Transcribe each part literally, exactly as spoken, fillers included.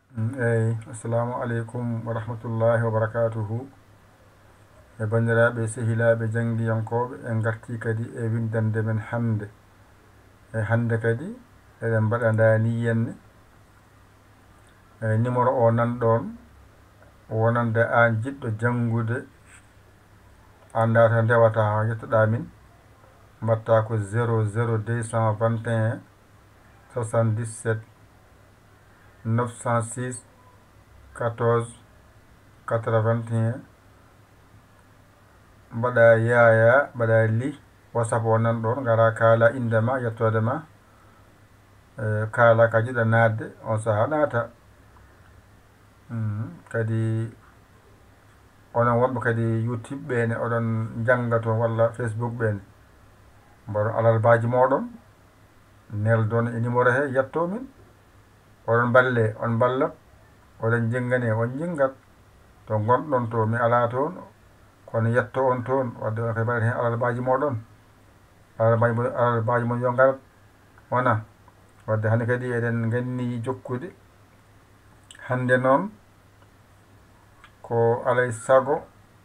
eyi assalamu aleykum wa rahmatullahi wa barakatuhu e bandiraɓe sehilaɓe jangdiyankoɓe en garti kadi e windande men hande e hande kadi eɗen mbaɗa daniyenne e numéro o nanɗon wonande an jiɗɗo janngude anda ta ndewata ha yettoɗa min mbatta ko zéro zéro deux cent vingt et un soixante-dix-sept neuf cent six quatorze quatre-vingt-un mbaɗa yaya mbaɗa li whatsapp o nanɗon gara kaala indema yettodema e kaala ka jiɗa nadde on saaha naata kadi onon wonɓe kadi youtube ɓene oɗon jangga toon walla facebook ɓene mbaɗon alarbaji moɗon neldon e numéro he yetto min oɗon balle on ballat oɗon jinggane on jinggat to gonɗon to mi ala toon kono yetto on toon wadde on kadi mbaɗen hen alarbaji moɗon alarbaji mo alarbaji mon yo garat wona wadde hande kadi eɗen ganni jokkude hande noon ko alay saago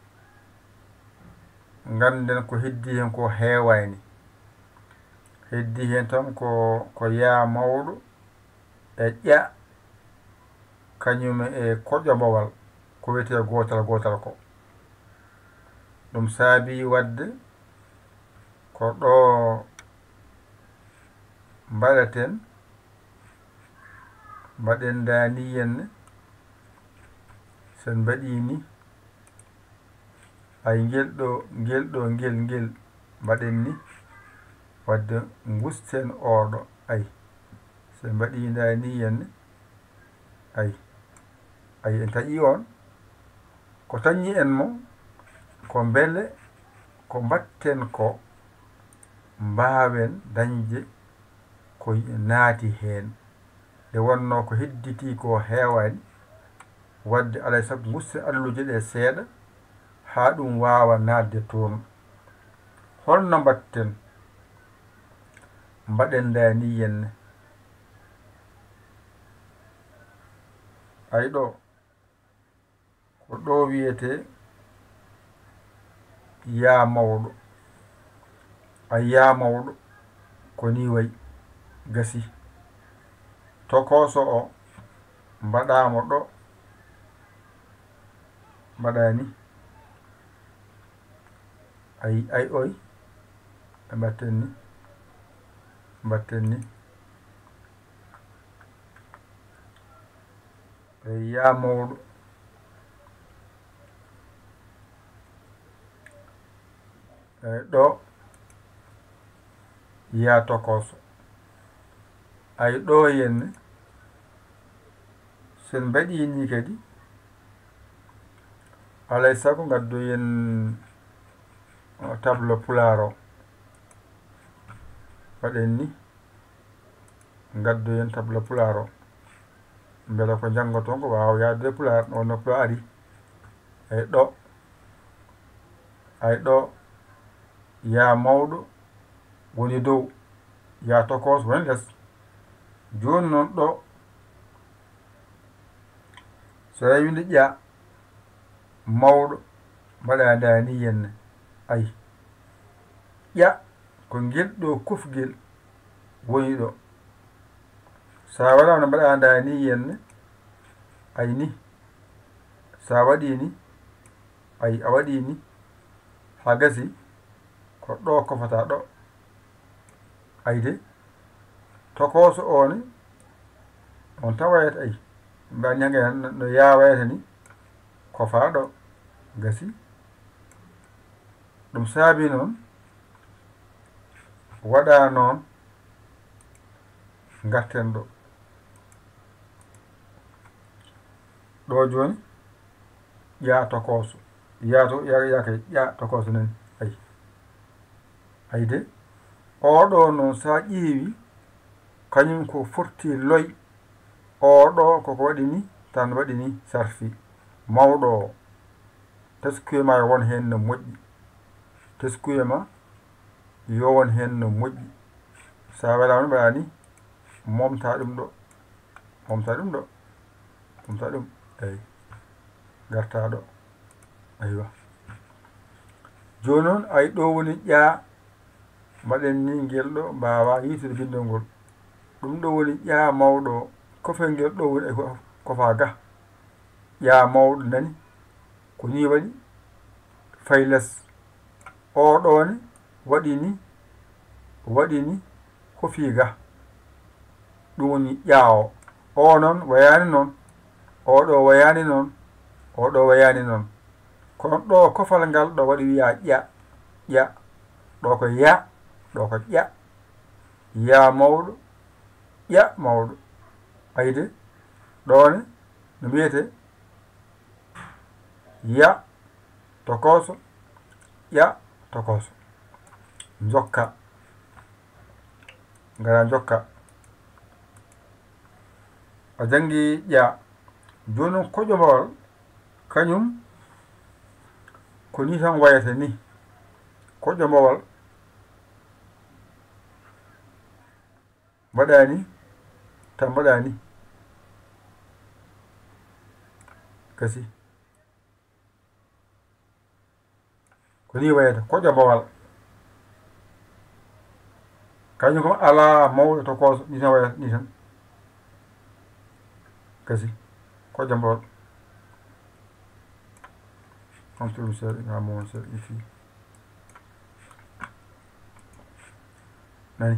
ganden ko heddi hen ko heewani heddi hen tan ko ko yaa mawɗo e ƴa kañum e koƴomowal ko wiyete gotal gotal ko ɗum saabi wadde ko ɗo mbaɗaten mbaɗen dani henne sen mbaɗi ni ay ngel ɗo ngel ɗo ngel ngel mbaɗen ni wadde gusten oɗo ay sen mbaɗi dani henne ay ay en taƴi on ko tañi en mo ko beele ko mbatten ko mbawen dañde ko naati hen nde wonno ko hedditi ko heewani wadde alay saago gusten alluje ɗe seeɗa ha ɗum wawa nadde toon holno mbatten mbaɗen dani henne ay ɗo ko ɗo wiyete yaa mawɗo ay yaa mawɗo ko ni wayi gasi tokoso o mbaɗamo ɗo mbaɗani ay ay oy ɓe mbatten ni mbatten ni e yaa mawɗo eyi ɗo yaa tokoso ay ɗo henne sen mbaɗi ni kadi alay saago gaddu yen table pular o waɗen ni gaddu yen table pular o beela ko janggoton ko wawa yaade pular o nokku ari ay ɗo ay ɗo yaa mawɗo woni dow yaa tokoso woni less joni noon ɗo so winde ƴa mawɗo mbaɗa dani henne ay ƴa ko ngel ɗo kufgel woni ɗo sa waɗa no mbaɗa dani henne ay ni sa waɗi ni ay a waɗi ni ha gasi ko ɗo kofata ɗo ayde tokoso o ni on tawayta ay mbani hange no yawayta ni kofa ɗo gasi ɗum saabi noon waɗa noon garten ɗo ɗo joni ƴa tokoso yato yaka ƴa tokoso nani ay ayde oɗo noon sa ƴeewi kañum ko forti loy oɗo koko waɗi ni tan waɗi ni sarfi mawɗo o teskuyema yo won hen no moƴƴi teskuyema yo won hen no moƴƴi sa waɗama mbaɗa ni momta ɗum ɗo momta ɗum ɗo ɗum ta ɗum eyi garta ɗo aywa joni noon ayi ɗo woni ƴaa mbaɗen ni ngel ɗo mbawa yitude bindol ngol ɗum ɗo woni ƴaa mawɗo kofel ngel ɗo woni kofa ga ƴaa mawɗo nani ko ni waɗi fay less oɗone waɗi ni waɗi ni hofi ga ɗum woni ƴaa o o noon wayani noon oɗo wayani noon oɗo wayani noon kono ɗo kofal ngal ɗo waɗi wiya ƴa ƴa ɗo ko ya ɗo ko ƴa ya mawɗo ƴa mawɗo ayde ɗone no wiyete ya tokoso ƴa tokoso jokka ngara jokka a jangi ƴa joni noon kojomawal kañum ko ni tan wayata ni kojomawal mbaɗani tan mbaɗani kasi ko ni wayata kojomawal kañum kam ala mawɗo tokoso ni tan wayata ni tan kasi kojomawal contrôle seul nga mon seul ici nani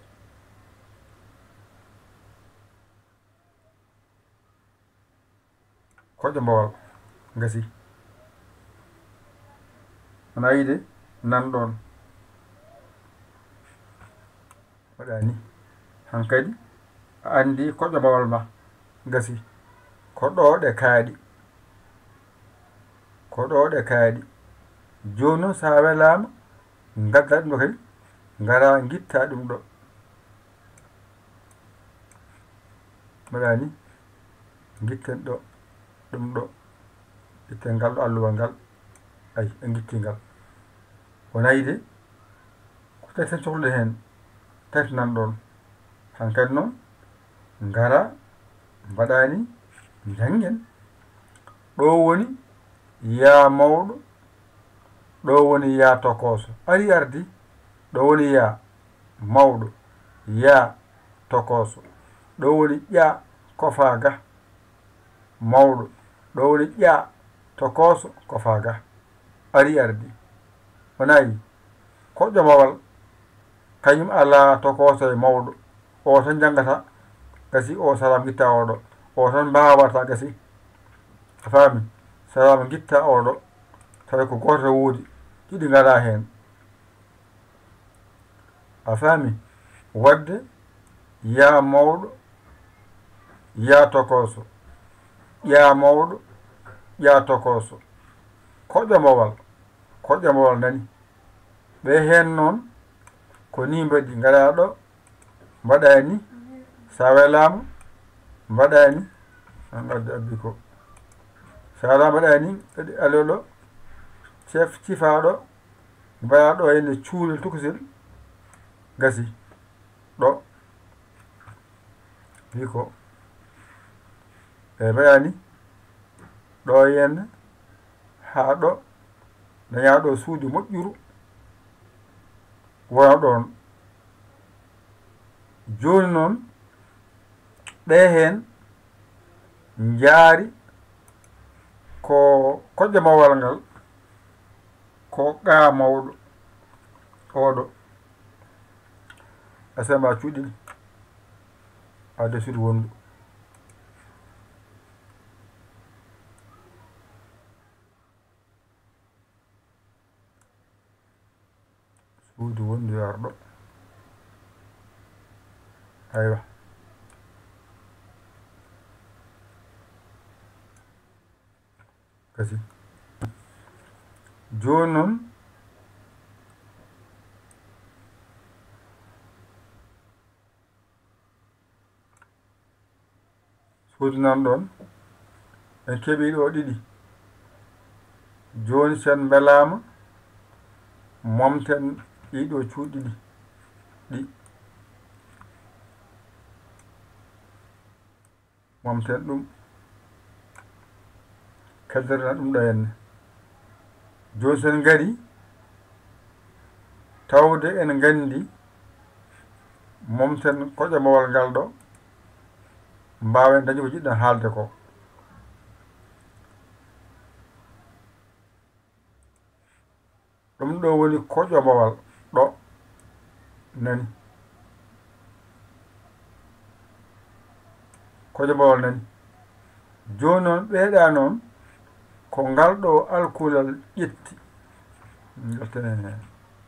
kojomawal gasi ana yide nan ɗon waɗani hankadi a andi kojomawal ma gasi ko ɗo ɗe kaaɗi ko ɗo ɗe kaaɗi joni noon sa welama gadda ɗum ɗo kadi ngara guitta ɗum ɗo mbaɗani guitten ɗo ɗum ɗo guitten ngal ɗo alluwal ngal ayi en guitti ngal wona yide ko tati tan cohluɗen hen tati nan ɗon hankkadi noon ngara mbaɗani janggen ɗo woni ya mawɗo ɗo woni ya tokoso ari ardi ɗo woni ya mawɗo ya tokoso ɗo woni ƴa kofa ga mawɗo ɗo woni ƴa tokoso kofa ga ari ardi wonayi kojomawal kañum ala tokoso e mawɗo o tan jangata gasi o salam guitta oɗo o tan mbawata gasi a faami salama guitta oɗo tawa ko goto woodi ɗiɗi ngala hen a faami wadde ya mawɗo ya tokoso ƴa mawɗo ƴa tokoso kojomawal kojomawal nani ɓe hen noon ko ni mbaɗi ngara ɗo mbaɗani sa welama mbaɗani an addi abbi ko sa ala mbaɗani kadi aloɗo chef cifaɗo mbaɗa ɗo henne cuulel tukusel gasi ɗo wi ko e mbaɗani ɗo henne ha ɗo daña ɗo suudu moƴƴuru wona ɗon joni noon ɓe hen jaari ko kojomawal ngal ko qa mawɗo oɗo asamba cuuɗiɗi adde suudu wondu suudu wondu yarɗo aywa kasi joni noon suudu nan ɗon en keeɓi ɗo ɗiɗi joni sen belama momten ɗiɗo cuuɗiɗi ɗi momten ɗum kaddarna ɗum ɗo henne joni sen ngari tawde en gandi momten koƴomowal ngal ɗo mbawen dañi ko jiɗɗen haalde ko. ɗum ɗo woni koƴomowal ɗo nani koƴomowal nani joni noon ɓeeɗa noon ko ngal ɗo alkulal ƴetti galtenen hen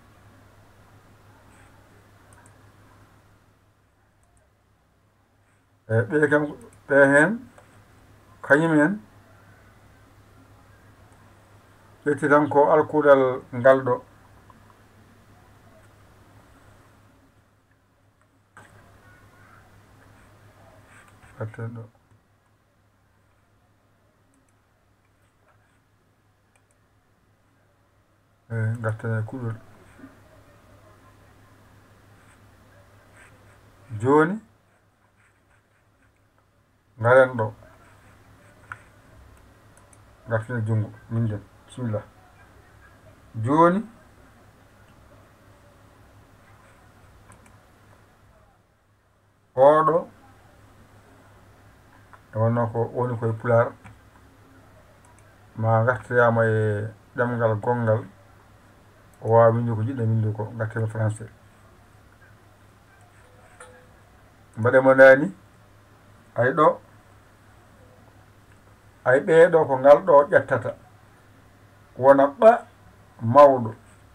eyi ɓe kam ɓe hen kañumen ƴetti tan ko alkulal ngal ɗo gatten ɗo eyi gatten e kuɗol joni ngaren ɗo garten e junngo min nden bisimillah joni oɗo e wonno ko woni koye Pular ma gartoyama e ɗemgal gongal o wawa winde ko jiɗɗo winde ko garten français mbaɗemo nani ay ɗo ay ɓeeɗo ko ngal ɗo ƴettata wona ɓa mawɗo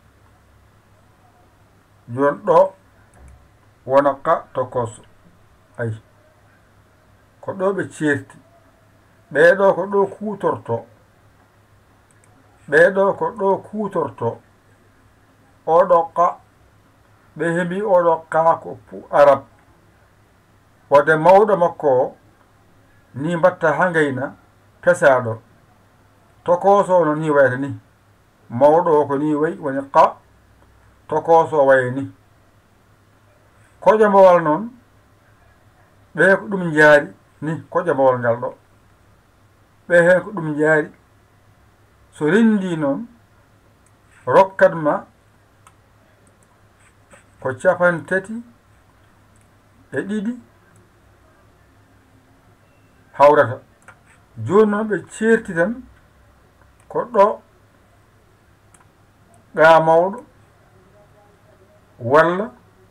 joni ɗo wona ka tokoso ayi ko ɗo ɓe ceerti ɓeeɗo ko ɗo kutorto ɓeeɗo ko ɗo kutorto oɗo ka ɓe heeɓi oɗo ka ko arab wadde mawɗo makko o ni mbatta ha gayna pesaɗo tokoso no ni wayata ni mawɗo o ko ni wayi woni ka tokoso waye ni koƴomowal noon ɓe ko ɗum jaari ni koƴomowal ngal ɗo ɓe hen ko ɗum jaari so rendi noon rokkatma ko capan tati e ɗiɗi hawrata joni noon ɓe ceerti tan ko ɗo ga mawɗo walla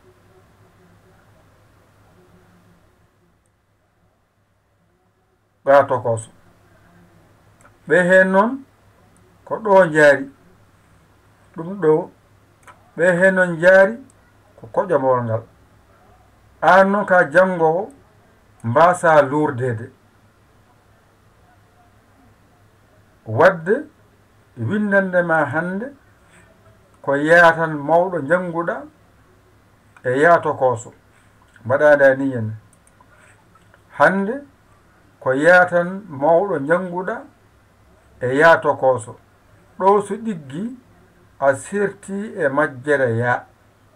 ga tokoso ɓe hen noon ko ɗo jaari ɗum ɗo ɓe hen noon jaari ko koƴomowal ngal an noon ka janngowo mbasa lurdede wadde windande ma hande ko yaatan mawɗo jannguɗa e yaato koso mbaɗada ni henna hande ko yaatan mawɗo jannguɗa e yaato koso ɗo so ɗiggi a serti e majjere ya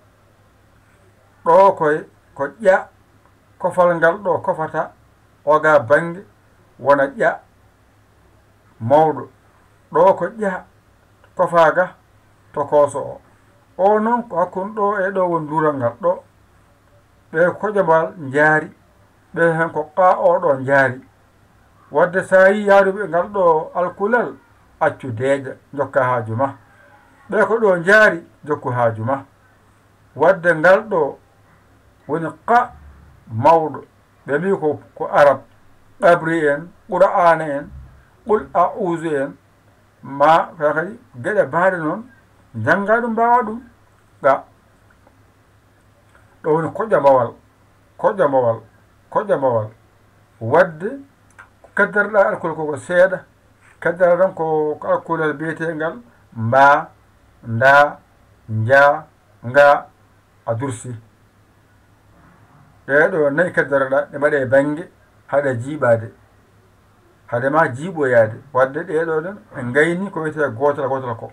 ɗo koye ko ƴa kofal ngal ɗo kofata oga bange wona ƴa mawɗo ɗo ko ƴa kofaga to koso o o noon ko hakkude ɗo e ɗo woni dural ngal ɗo ɓe koƴomal jaari ɓe hen ko qa oɗo jaari wadde sa yi yaaruɓe ngal ɗo alkulal accu deeƴa jokka haaju ma ɓe ko ɗo jaari jokku haaju ma wadde ngal ɗo woni qa mawɗo ɓe mbi ko ko arab ɗabri en qur'ana en qul a'uzu en ma kadi geɗe baaɗe noon jannga ɗum mbawa ɗum ga ɗo woni koƴomowal koƴomowal koƴomowal wadde kaddarɗa alkol koko seeɗa kaddara tan ko alkulal biyetengal mba nda nja nga a dursi ɗeɗo nayi kaddaraɗa ɗe mbaɗe bange haɗa jiiɓade hade ma jiiɓoyade wadde ɗeɗo ɗen e gayni ko wiyete gotal gotal ko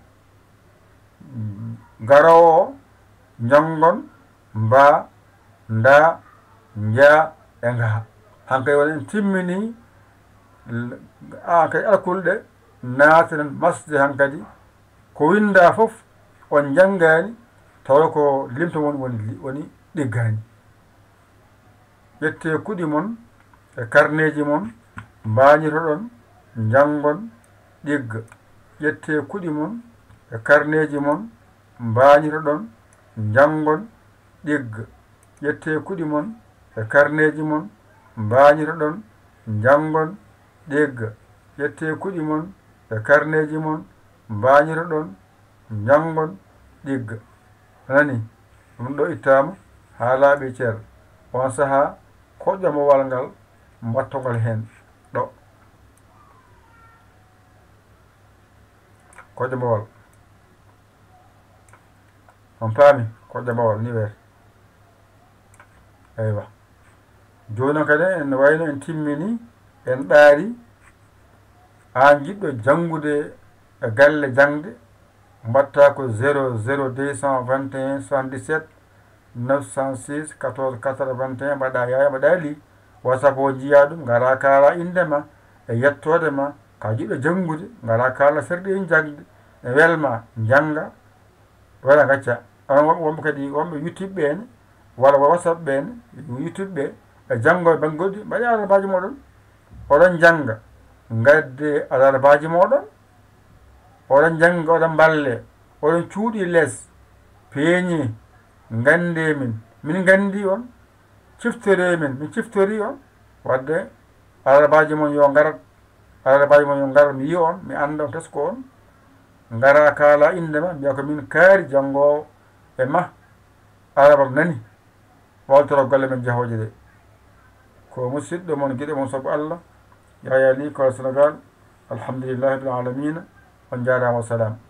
garowo o jangon mba nda nja e ngaha hankay woni en timmini a kay alkul ɗe naatanen masde han kadi ko winda fof on janngani tawa ko limto mon woni woni ɗiggani. ƴette kuɗi mon e karneji mon mbañitoɗon janngon ɗigga. ƴette kuɗi mon e karneji mon mbañitoɗon janngon ɗigga. ƴette kuɗi mon e karneji mon mbañitoɗon janngon ɗigga. ƴette kuɗi mon e karneji mon mbañitoɗon janngon ɗigga. nani ɗum ɗo ittama ha laaɓi ceer. on saaha koƴƴamowal ngal mbattogol hen ɗo koƴƴamowal on paami koƴƴamowal ni wiyete. eywa joni kadi en wayno en timmini en ɗaari an jiɗɗo janngude e galle jangde mbatta ko zéro zéro deux cent vingt et un soixante-dix-sept neuf cent six quatorze quatre-vingt-un mbaɗa yaya mbaɗa li whatsapp o jiya ɗum ngara kala indema e yettode ma ka jiɗɗo janngude ngara kala serɗe jangde e welma janga wala gacca. on wonɓe kadi wonɓe youtube ɓene walla whatsapp ɓene youtube ɓe e janngo e banggoɗi mbaɗi alarbaji moɗon oɗon janga gadde alarbaji moɗon oɗon janga oɗon balle oɗon cuuɗi less peeñi gande min min gandi on ciftori min min ciftori on wadde alarbaji mon yo garat alarbaji mon yo garat mi yi on mi anda on tesko on gara kala indema mbiya ko min kaari janngowo e ma arabam nani waltoro golle men jahoje ɗe ko musidɗo mon guiɗe mon sabu Allah Yaya Ly Kola Sénégal alhamdulillahi rabbil alamina on jarama wa salam.